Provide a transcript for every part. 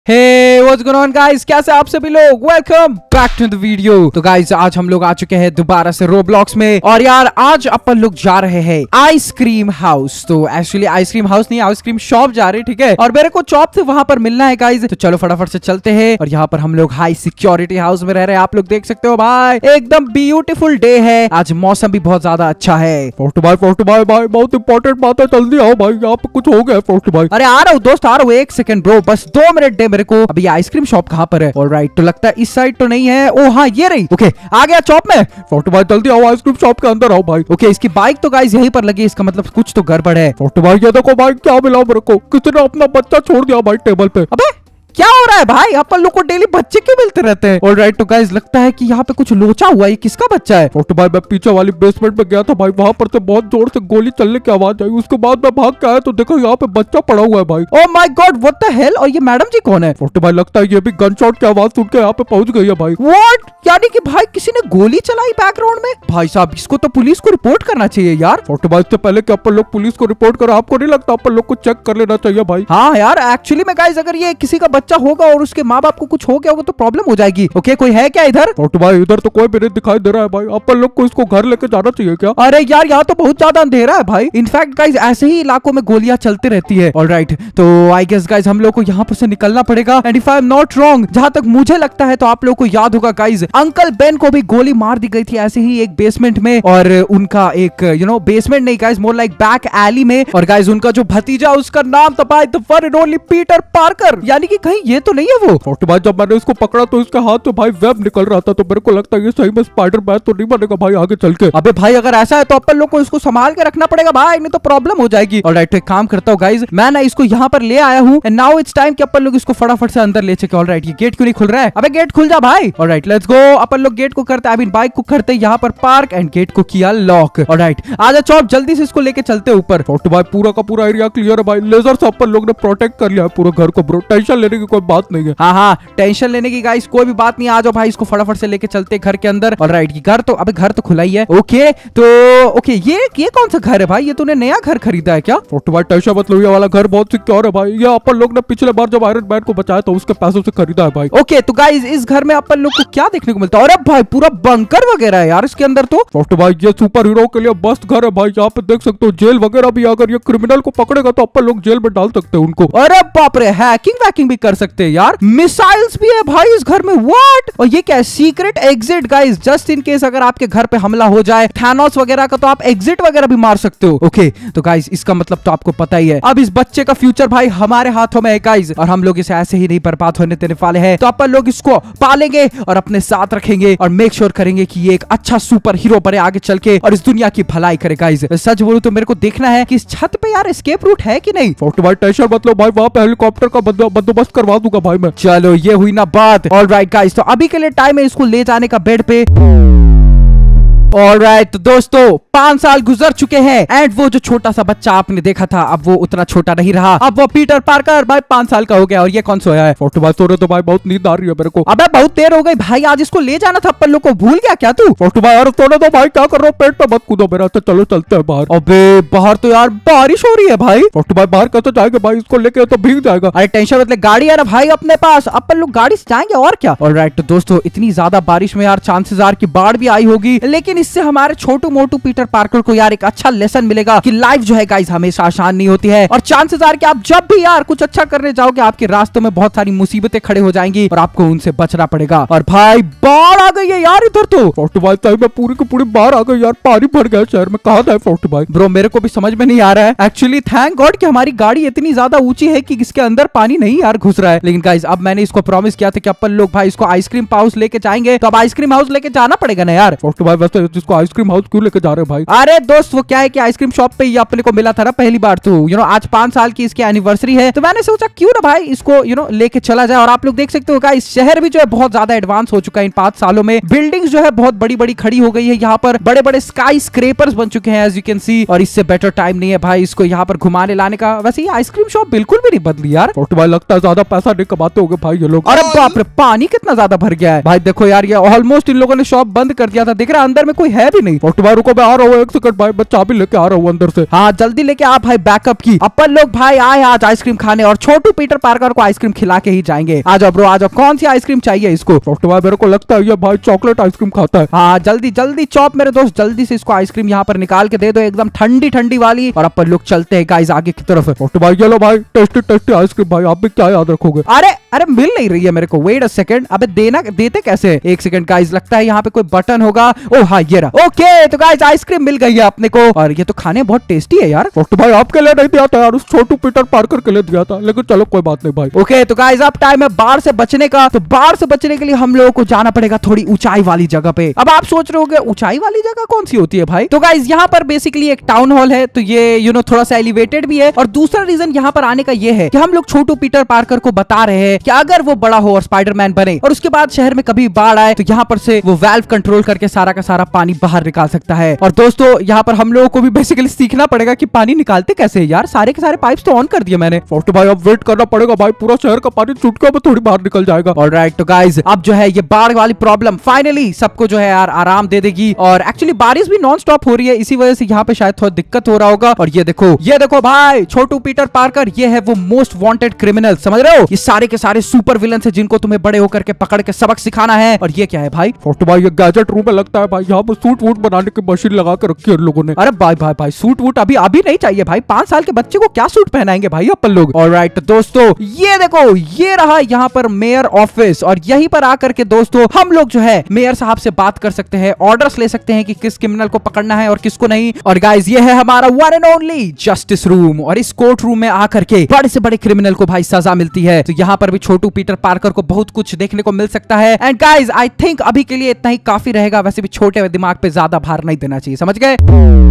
Hey, what's going on guys? कैसे आप सभी लोग? Welcome back to the video। तो गाइस आज हम लोग आ चुके हैं दोबारा से रोब्लॉक्स में और यार आज अपन लोग जा रहे हैं आइसक्रीम हाउस। तो एक्चुअली आइसक्रीम हाउस नहीं, आइसक्रीम शॉप जा रहे हैं, ठीक है। और मेरे को चॉप से वहां पर मिलना है गाइस, तो चलो फटाफट से चलते हैं। और यहाँ पर हम लोग हाई सिक्योरिटी हाउस में रह रहे हैं, आप लोग देख सकते हो भाई, एकदम ब्यूटीफुल डे है आज, मौसम भी बहुत ज्यादा अच्छा है। फोर्टू भाई बहुत इंपॉर्टेंट बात है, जल्दी आओ भाई, यहाँ पे कुछ हो गया फोर्टू भाई। अरे आ रहा हूँ दोस्त, आ रहा हूँ, एक सेकंड ब्रो, बस 2 मिनट दे मेरे को। अभी आइसक्रीम शॉप कहाँ पर है? ऑलराइट, तो लगता है इस साइड तो नहीं है। ओ हाँ ये रही, ओके आ गया चॉप में। फोर्टू भाई जल्दी आओ, आइसक्रीम शॉप के अंदर आओ भाई। ओके इसकी बाइक तो गाइस यहीं पर लगी, इसका मतलब कुछ तो गड़बड़ है। फोर्टू भाई ये देखो भाई, क्या मिला मेरे को, किसी ने अपना बच्चा छोड़ दिया भाई टेबल पे। अबे क्या हो रहा है भाई? अपन लोग को डेली बच्चे क्यों मिलते रहते हैं? ऑलराइट तो गाइस लगता है कि यहाँ पे कुछ लोचा हुआ है, किसका बच्चा है? फोर्टू भाई मैं पीछे वाली बेसमेंट में गया था भाई, वहाँ पर से बहुत जोर से गोली चलने की आवाज आई, उसके बाद मैं भाग के आया तो देखो यहाँ पे बच्चा पड़ा हुआ है भाई। Oh my god, what the hell! और ये मैडम जी कौन है? फोर्टू भाई लगता है ये भी गन शॉट की आवाज सुन के यहाँ पे पहुंच गई है भाई। व्हाट? यानी कि भाई किसी ने गोली चलाई बैकग्राउंड में? भाई साहब इसको तो पुलिस को रिपोर्ट करना चाहिए यार। फोर्टू भाई इससे पहले कि अपन लोग पुलिस को रिपोर्ट करें, आपको नहीं लगता अपन लोग को चेक कर लेना चाहिए भाई? हाँ यार एक्चुअली में गाइस अगर ये किसी का बच्चा होगा और उसके माँ बाप को कुछ हो गया होगा तो प्रॉब्लम हो जाएगी। ओके कोई है क्या इधर? फोर्टू भाई इधर तो कोई भी नहीं दिखाई दे रहा है भाई, अपन लोग को इसको घर लेके जाना चाहिए क्या? अरे यार यहाँ तो बहुत ज्यादा अंधेरा है भाई। इनफैक्ट गाइस ऐसे ही इलाकों में गोलियां चलती रहती है। ऑलराइट तो आई गेस गाइस हम लोग को यहाँ पर से निकलना पड़ेगा। And if I am not wrong, जहां तक मुझे लगता है तो आप लोग को याद होगा गाइस, अंकल बेन को भी गोली मार दी गई थी ऐसे ही एक बेसमेंट में, और उनका एक बेसमेंट नहीं guys, more like back alley में। और गाइस उनका जो भतीजा उसका नाम था भाई the one and only Peter Parker. यानी कि कहीं ये तो नहीं है वो? फोर्टू भाई जब मैंने इसको पकड़ा तो इसके हाथ से भाई वेब निकल रहा था, तो मेरे को लगता है ये सही में स्पाइडरमैन तो नहीं बनेगा भाई आगे चल के। अबे भाई अगर ऐसा है तो अपन लोग को इसको संभाल के रखना पड़ेगा भाई, नहीं तो प्रॉब्लम हो जाएगी। ऑलराइट एक काम करता हूँ गाइस, मैं ना इसको यहाँ पर ले आया हूँ एंड नाउ इट्स टाइम कि अपन लोग इसको फटाफट से अंदर ले चके। ऑलराइट ये गेट क्यों नहीं खुल रहा है? अबे गेट खुल जा भाई। ऑलराइट लेट्स गो, अपन लोग गेट को करते हैं, आई मीन बाइक को करते यहाँ पर पार्क एंड गेट को किया लॉक। ऑलराइट आजा चौप, जल्दी से इसको लेके चलते ऊपर। फोर्टू भाई पूरा का पूरा एरिया क्लियर है भाई, लेजर से अपन लोग ने प्रोटेक्ट कर लिया है पूरे घर को ब्रो, टेंशन लेने की कोई बात नहीं है। हाँ टेंशन लेने की गाइस कोई भी बात नहीं, आ जाओ भाई इसको फटाफट से लेके चलते घर के अंदर। ऑलराइट ये घर तो अबे घर तो खुला ही है। ओके तो ओके ये कौन सा घर है भाई? ये तूने नया घर खरीदा है क्या? फोर्टू भाई टेंशन मत लो, ये वाला घर बहुत सिक्योर है भाई, ये अपन लोग ने पिछले बार जब आयरन मैन को बचाया था उसके पैसों से खरीदा है भाई। ओके तो गाइस इस घर में अपन लोग को क्या देखने को मिलता है? अरे भाई पूरा बंकर वगैरह है यार इसके अंदर तो। फोर्टू भाई ये सुपर हीरो के लिए मस्त घर है भाई, यहाँ पे देख सकते हो जेल वगैरह भी, अगर ये क्रिमिनल को पकड़ेगा तो अपन लोग जेल में डाल सकते हैं उनको। अरे बाप रे, हैकिंग वैकिंग भी कर सकते हैं यार, मिसाइल्स भी है भाई इस घर में। व्हाट? और ये क्या है? Secret exit guys, just in case अगर आपके घर पे हमला हो जाए थैनोस वगैरह का तो आप एग्जिट वगैरह भी मार सकते हो। ओके तो गाइस इसका मतलब तो आपको पता ही है, अब इस बच्चे का फ्यूचर भाई हमारे हाथों में है गाइस, और हम लोग इसे ऐसे ही नहीं बर्बाद होने देने वाले हैं। तो अपन लोग इसको पालेंगे और अपने साथ रखेंगे और मेक श्योर करेंगे कि ये एक अच्छा सुपर हीरो बने आगे चल के और इस दुनिया की भलाई करे गाइस। सच बोलूं तो मेरे को देखना है कि इस छत पे यार एस्केप रूट है कि नहीं। फोर्टू भाई टेंशन मत लो भाई, वहाँ पे हेलीकॉप्टर का बंदोबस्त करवा दूंगा भाई मैं। चलो ये हुई ना बात। ऑलराइट गाइस तो अभी के लिए टाइम है इसको ले जाने का बेड पे। ऑलराइट तो दोस्तों 5 साल गुजर चुके हैं एंड वो जो छोटा सा बच्चा आपने देखा था अब वो उतना छोटा नहीं रहा, अब वो पीटर पार्कर भाई 5 साल का हो गया। और ये कौन सोया है? फोर्टू भाई सोने तो भाई बहुत नींद आ रही है मेरे को। अबे बहुत देर हो गई भाई, आज इसको ले जाना था अपन लोग को, भूल गया क्या तू? फोर्टू भाई यार सोने तो भाई, क्या कर रहा हो, पेट पे मत कूदो मेरा, तो चलो चलते हैं बाहर। अबे बाहर तो यार बारिश हो रही है भाई। फोर्टू भाई बाहर कैसे जाएंगे भाई, इसको लेके तो भीग जाएगा। अरे टेंशन मत ले, गाड़ी है ना भाई अपने पास, अपन लोग गाड़ी से जाएंगे और क्या। ऑलराइट तो दोस्तों इतनी ज्यादा बारिश में यार चांसेस आर की बाढ़ भी आई होगी, लेकिन इससे हमारे छोटू मोटू पीटर पार्कर को यार एक अच्छा लेसन मिलेगा कि लाइफ जो है गाइस हमेशा आसान नहीं होती है, और चांसेस आर कि आप जब भी यार कुछ अच्छा करने जाओगे आपके रास्तों में बहुत सारी मुसीबतें खड़े हो जाएंगी और आपको उनसे बचना पड़ेगा। और भाई बाढ़ आ गई है यार इधर तो। फोर्टू भाई सही में पूरी की पूरी बाढ़ आ गई यार, पानी भर गया शहर में, कहाँ जाए फोर्टू भाई? ब्रो मेरे को भी समझ में नहीं आ रहा है एक्चुअली, थैंक गॉड कि हमारी गाड़ी इतनी ज्यादा ऊंची है कि इसके अंदर पानी नहीं यार घुस रहा है। लेकिन गाइस अब मैंने इसको प्रॉमिस किया था कि अपन लोग भाई इसको आइसक्रीम हाउस लेके जाएंगे, तो अब आइसक्रीम हाउस लेके जाना पड़ेगा ना यार। फोर्टू भाई वैसे जिसको आइसक्रीम हाउस क्यों लेके जा रहे हो भाई? अरे दोस्त वो क्या है कि आइसक्रीम शॉप पे ही अपने को मिला था ना पहली बार, तो आज 5 साल की इसकी एनिवर्सरी है, तो मैंने सोचा क्यों ना भाई इसको लेके चला जाए। और आप लोग देख सकते हो गाइस शहर भी जो है बहुत ज्यादा एडवांस हो चुका है इन 5 सालों में, बिल्डिंग्स जो है बहुत बड़ी बड़ी खड़ी हो गई है, यहाँ पर बड़े बड़े स्काई स्क्रेपर्स बन चुके हैं एज यू कैन सी, और इससे बेटर टाइम नहीं है भाई इसको यहाँ पर घुमाने लाने का। वैसे ये आइसक्रीम शॉप बिल्कुल भी नहीं बदली यार। फोर्टू भाई लगता है ज्यादा पैसा नहीं कमाते होंगे भाई ये लोग। अरे बाप रे पानी कितना ज्यादा भर गया है भाई, देखो यार ये ऑलमोस्ट इन लोगों ने शॉप बंद कर दिया था, देख रहा है अंदर में कोई है भी नहीं। छोटू भाई रुको, मैं आ रहा हूँ, एक सेकंड भाई, मैं चाबी लेके आ रहा हूँ अंदर से। हाँ जल्दी लेके आ भाई बैकअप की। अपन लोग भाई आए आज आइसक्रीम खाने और छोटू पीटर पार्कर को आइसक्रीम खिला के ही जाएंगे। आ जाओ ब्रो आ जाओ, कौन सी आइसक्रीम चाहिए इसको? छोटू भाई मेरे को लगता है ये भाई चॉकलेट आइसक्रीम खाता है। हाँ जल्दी जल्दी चॉप मेरे दोस्त, जल्दी से इसको आइसक्रीम यहाँ पर निकाल के दे दो, एकदम ठंडी ठंडी वाली। और अपन लोग चलते हैं गाइस आगे की तरफ। छोटू भाई ये लो भाई, टेस्टी टेस्टी आइसक्रीम भाई, आप भी क्या याद रखोगे? अरे अरे मिल नहीं रही है मेरे को, वेट अ सेकंड। अबे देते कैसे? एक सेकंड गाइस, लगता है यहाँ पे कोई बटन होगा। ओ हाँ ये रहा। ओके तो गाइस आइसक्रीम मिल गई है अपने को, और ये तो खाने बहुत टेस्टी है यार। छोटू भाई आपके लिए नहीं दिया था यार, उस छोटू पीटर पार्कर के लिए दिया था, लेकिन चलो कोई बात नहीं भाई। ओके तो गाइस अब टाइम है बाढ़ से बचने का। तो बाढ़ से बचने के लिए हम लोगों को जाना पड़ेगा थोड़ी ऊंचाई वाली जगह पे। अब आप सोच रहे होंगे ऊंचाई वाली जगह कौन सी होती है भाई? तो गाइस यहाँ पर बेसिकली एक टाउन हॉल है, तो ये थोड़ा सा एलिवेटेड भी है। और दूसरा रीजन यहाँ पर आने का ये है कि हम लोग छोटू पीटर पार्कर को बता रहे हैं कि अगर वो बड़ा हो और स्पाइडरमैन बने और उसके बाद शहर में कभी बाढ़ आए तो यहाँ पर से वो वाल्व कंट्रोल करके सारा का सारा पानी बाहर निकाल सकता है। और दोस्तों यहाँ पर हम लोगों को भी बेसिकली सीखना पड़ेगा कि पानी निकालते कैसे है यार। सारे के सारे पाइप्स तो ऑन कर दिए मैंने। छोटू भाई अब वेट करना पड़ेगा भाई, पूरा शहर का पानी चुटकियों में थोड़ी बाहर निकल जाएगा। ऑलराइट तो गाइस अब जो है ये बाढ़ वाली प्रॉब्लम फाइनली सबको जो है यार आराम दे देगी। और एक्चुअली बारिश भी नॉन स्टॉप हो रही है, इसी वजह से यहाँ पे शायद थोड़ा दिक्कत हो रहा होगा। और ये देखो भाई छोटू पीटर पार्कर, ये है वो मोस्ट वांटेड क्रिमिनल, समझ रहे हो? ये सारे के सारे सुपर विलन है जिनको तुम्हें बड़े होकर के पकड़ के सबक सिखाना है। और ये क्या है भाई? छोटू भाई ये गैजेट रूम में लगता है भाई, यहाँ पर सूट वूट बनाने की मशीन लगा के रखी है लोगों ने। अरे भाई भाई भाई सूट वूट अभी नहीं चाहिए भाई, 5 साल के बच्चे को क्या सूट पहनाएंगे भाई अपन लोग। ऑलराइट तो दोस्तों ये देखो ये रहा यहाँ पर मेयर ऑफिस, और यहीं पर आकर के दोस्तों हम लोग जो है मेयर साहब से बात कर सकते हैं, ऑर्डर्स ले सकते हैं कि किस क्रिमिनल को पकड़ना है और किसको नहीं। और गाइस ये है हमारा one and only justice room, और इस कोर्ट रूम में आकर के बड़े से बड़े क्रिमिनल को भाई सजा मिलती है। तो यहाँ पर भी छोटू पीटर पार्कर को बहुत कुछ देखने को मिल सकता है। एंड गाइस आई थिंक अभी के लिए इतना ही काफी रहेगा, वैसे भी छोटे दिमाग पे ज्यादा भार नहीं देना चाहिए, समझ गए?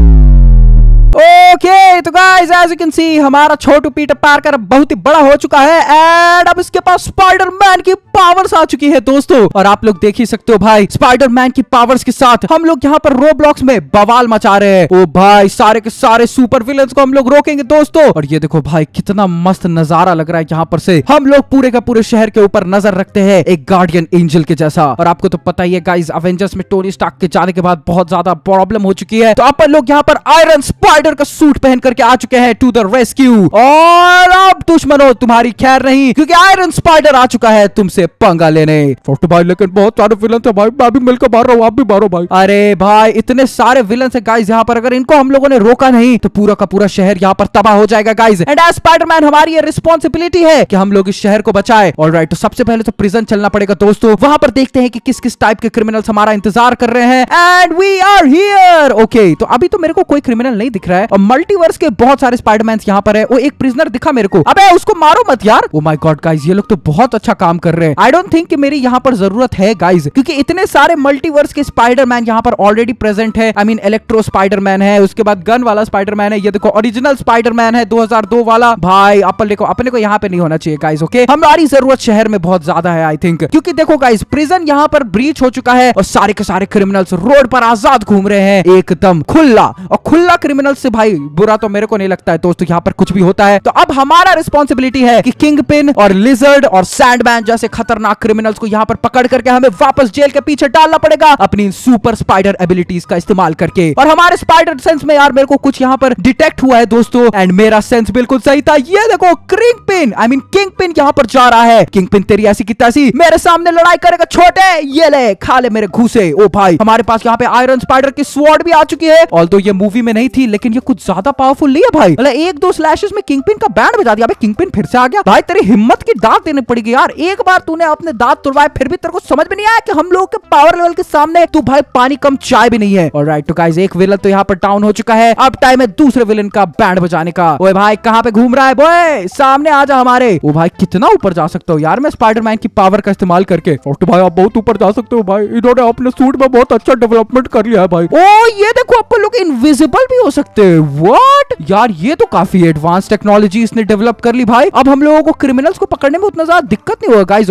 ओके तो guys as you can see हमारा छोटू पीटर पार्कर बहुत ही बड़ा हो चुका है, एंड अब इसके पास स्पाइडरमैन की पावर्स आ चुकी है दोस्तों। और आप लोग देख ही सकते हो भाई स्पाइडरमैन की पावर्स के साथ हम लोग यहाँ पर रोब्लॉक्स में बवाल मचा रहे हैं। ओ भाई सारे के सारे सुपर विलेंस को हम लोग रोकेंगे दोस्तों। और ये देखो भाई कितना मस्त नजारा लग रहा है, यहाँ पर से हम लोग पूरे का पूरे शहर के ऊपर नजर रखते हैं एक गार्डियन एंजल के जैसा। और आपको तो पता ही है गाइस अवेंजर्स में टोनी स्टार्क के जाने के बाद बहुत ज्यादा प्रॉब्लम हो चुकी है, तो अपन लोग यहाँ पर आयरन स्पाइडर का सूट पहन करके आ चुके हैं टू द रेस्क्यू। और अब दुश्मनों तुम्हारी खैर नहीं, क्योंकि आयरन स्पाइडर आ चुका है तुमसे पंगा लेने। छोटू भाई लेकिन बहुत सारे विलन है भाई, मैं भी मिलकर मार रहा हूँ, आप भी मारो भाई। अरे भाई इतने सारे विलन है गाइस यहाँ पर, अगर इनको हम लोगों ने रोका नहीं तो पूरा का पूरा शहर यहाँ पर तबाह हो जाएगा गाइस। एंड एज स्पाइडरमैन हमारी ये रिस्पॉन्सिबिलिटी है कि हम लोग इस शहर को बचाए। ऑलराइट तो सबसे पहले तो प्रिजन चलना पड़ेगा दोस्तों, वहां पर देखते हैं कि किस किस टाइप के क्रिमिनल्स हमारा इंतजार कर रहे हैं। And we are here. Okay तो अभी तो मेरे को कोई क्रिमिनल नहीं दिख रहा है, और मल्टीवर्स के बहुत सारे स्पाइडरमैन यहाँ पर है। वो एक प्रिजनर दिखा मेरे को, अबे उसको मारो मत यार। ओ माय गॉड गाइस ये लोग तो बहुत अच्छा काम कर रहे हैं। आई डोंट थिंक कि मेरी यहाँ पर जरूरत है गाइस, क्योंकि इतने सारे मल्टीवर्स के स्पाइडरमैन यहाँ पर ऑलरेडी प्रेजेंट है। आई मीन इलेक्ट्रो स्पाइडरमैन है, उसके बाद गन वाला स्पाइडरमैन है, ये देखो ओरिजिनल स्पाइडरमैन है 2002 वाला। भाई अपने को यहाँ पे नहीं होना चाहिए गाइस। ओके हमारी जरूरत शहर में बहुत ज्यादा है आई थिंक, क्योंकि देखो गाइस प्रिजन यहाँ पर ब्रीच हो चुका है और सारे के सारे क्रिमिनल्स रोड पर आजाद घूम रहे हैं एकदम खुला। और खुला क्रिमिनल से भाई बुरा तो मेरे को नहीं लगता है दोस्तों, यहाँ पर कुछ भी होता है। तो अब हमारा रिस्पॉन्सिबिलिटी है कि किंगपिन और लिजर्ड और सैंडमैन जैसे खतरनाक क्रिमिनल्स को यहाँ पर पकड़ करके हमें वापस जेल के पीछे डालना पड़ेगा अपनी सुपर स्पाइडर एबिलिटीज का इस्तेमाल करके। और हमारे स्पाइडर सेंस में यार मेरे को कुछ यहाँ पर डिटेक्ट हुआ है दोस्तों, एंड मेरा सेंस बिल्कुल सही था। ये देखो किंगपिन आई मीन किंगपिन यहाँ पर जा रहा है। किंगपिन तेरी ऐसी की तैसी मेरे सामने लड़ाई करेगा छोटे, ये ले खा ले मेरे घूसे। ओ भाई हमारे पास यहाँ पे आयरन स्पाइडर की स्वॉर्ड भी आ चुकी है, ऑल्दो ये मूवी में नहीं थी लेकिन ये कुछ ज्यादा पावरफुल नहीं है भाई। मतलब 1-2 स्लैशेस में किंगपिन का बैंड बजा दिया। किंगपिन फिर से आ गया भाई, तेरी हिम्मत की दांत देनी पड़ेगी यार। एक बार तूने अपने दांत तुड़वाए फिर भी तेरे को समझ में नहीं आया कि हम लोगों के पावर लेवल के सामने तू भाई पानी कम चाय भी नहीं है। ऑलराइट तो गाइस एक विलन तो यहाँ पर डाउन हो चुका है, अब टाइम है दूसरे विलन का बैंड बजाने का। ओए भाई कहाँ पे घूम रहा है बॉय, सामने आ जा हमारे। ओ भाई कितना ऊपर जा सकता हूँ यार मैं स्पाइडरमैन की पावर का इस्तेमाल करके। छोटू भाई आप बहुत ऊपर जा सकते हो भाई, इन्होंने अपने सूट में बहुत अच्छा डेवलपमेंट कर लिया है भाई। ओ ये देखो अपन लोग इनविजिबल भी हो सकते हैं। व्हाट यार ये तो काफी एडवांस टेक्नोलॉजी इसने डेवलप कर ली भाई। अब हम लोगों को क्रिमिनल्स को पकड़ने में उतना ज्यादा दिक्कत नहीं होगा गाइस। और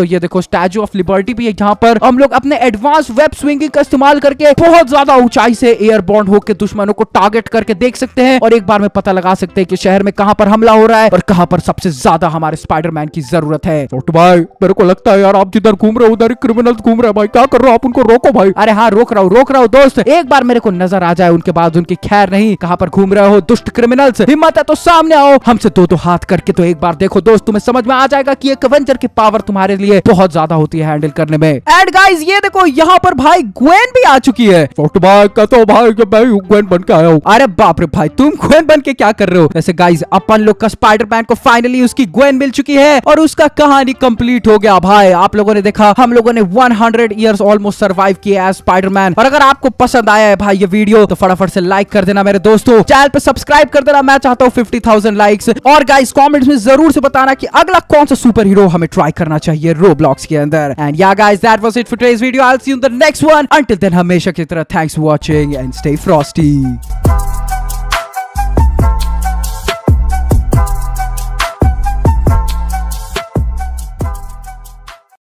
ये देखो स्टैचू ऑफ लिबर्टी भी है, जहाँ पर हम लोग अपने एडवांस वेब स्विंगिंग का इस्तेमाल करके बहुत ज्यादा ऊंचाई से एयरबॉर्न होकर दुश्मनों को टारगेट करके देख सकते हैं और एक बार में पता लगा सकते हैं कि शहर में कहां पर हमला हो रहा है और कहां पर सबसे ज्यादा हमारे स्पाइडरमैन की जरूरत है। छोटे भाई मेरे को लगता है यार आप जिधर घूम रहे हो उधर ही क्रिमिनल्स घूम रहे हैं भाई, क्या कर रहे हो आप? उनको रोको भाई। अरे हाँ रोक रहा हूँ दोस्त, एक बार मेरे को नजर आ जाए उनके बाद उनकी खैर नहीं। कहां पर घूम रहे हो दुष्ट क्रिमिनल्स? हिम्मत है तो सामने आओ, हमसे दो हाथ करके तो एक बार देखो दोस्त, तुम्हें समझ में आ जाएगा कि एक एवेंजर की पावर तुम्हारे लिए बहुत ज्यादा होती है हैंडल करने में। एंड गाइस ये देखो यहाँ पर भाई ग्वेन भी आ चुकी है। छोटे भाई कहते हो भाई कि मैं ग्वेन बन के आया हूँ। अरे बाप रे भाई तुम ग्वेन बन के क्या कर रहे हो? वैसे गाइस अपन लोग का स्पाइडरमैन को फाइनली उसकी ग्वेन मिल चुकी है और उसका कहानी कंप्लीट हो गया भाई। आप लोगों ने देखा हम लोगों ने 100 इयर्स ऑलमोस्ट सर्वाइव किया एज स्पाइडरमैन। और अगर आपको पसंद आया है भाई ये वीडियो तो फटाफट से लाइक कर देना मेरे दोस्तों, चैनल पे सब्सक्राइब कर देना। मैं चाहता हूँ 50,000 लाइक्स। और गाइस कमेंट्स में जरूर से बताना कि अगला कौन सा सुपर हीरो हमें ट्राई करना चाहिए रोब्लॉक्स के अंदर। And yeah guys that was it for today's video. I will see you in the next one. Until then हमेशा की तरह thanks for watching and stay Frosty.